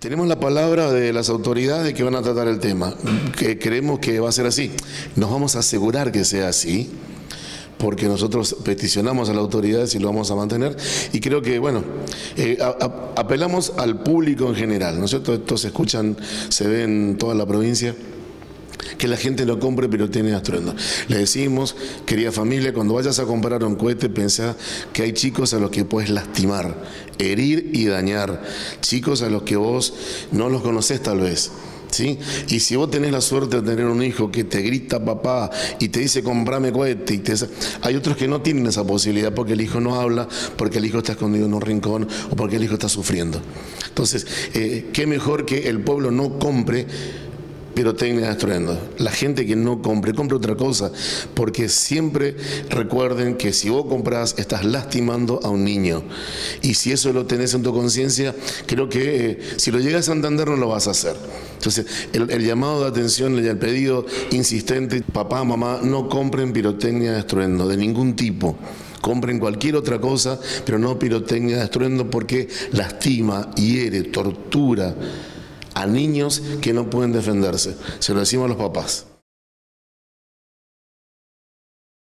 Tenemos la palabra de las autoridades que van a tratar el tema, que creemos que va a ser así. Nos vamos a asegurar que sea así, porque nosotros peticionamos a las autoridades y lo vamos a mantener. Y creo que, bueno, apelamos al público en general, ¿no es cierto? Esto se escuchan, se ve en toda la provincia. Que la gente lo compre pirotecnia estruendo. Le decimos, querida familia, cuando vayas a comprar un cohete, pensá que hay chicos a los que puedes lastimar, herir y dañar. Chicos a los que vos no los conocés tal vez. ¿Sí? Y si vos tenés la suerte de tener un hijo que te grita papá y te dice comprame cohete, hay otros que no tienen esa posibilidad porque el hijo no habla, porque el hijo está escondido en un rincón o porque el hijo está sufriendo. Entonces, qué mejor que el pueblo no compre pirotecnia estruendo. La gente que no compre otra cosa, porque siempre recuerden que si vos comprás estás lastimando a un niño, y si eso lo tenés en tu conciencia, creo que si lo llegas a entender no lo vas a hacer. Entonces el llamado de atención y el pedido insistente: papá, mamá, no compren pirotecnia estruendo de ningún tipo. Compren cualquier otra cosa, pero no pirotecnia estruendo, porque lastima, hiere, tortura a niños que no pueden defenderse. Se lo decimos a los papás.